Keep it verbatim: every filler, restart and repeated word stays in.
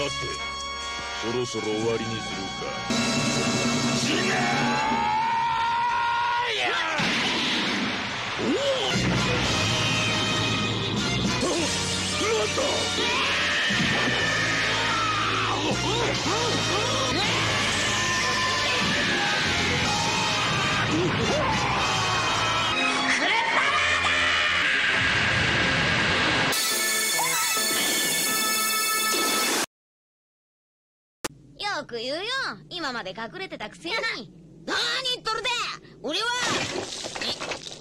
てそろそろ終わりにするか。死ねーやおおなんだよく言うよ。今まで隠れてたくせに。何言っとるで。俺はえ